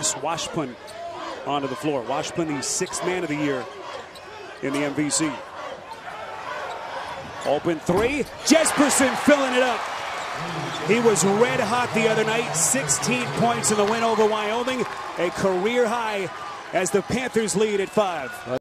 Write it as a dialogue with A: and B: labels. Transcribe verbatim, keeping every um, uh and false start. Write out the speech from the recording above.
A: Washpun onto the floor. Washpun, the sixth man of the year in the M V C. Open three. Jesperson filling it up. He was red hot the other night. sixteen points in the win over Wyoming. A career high as the Panthers lead at five.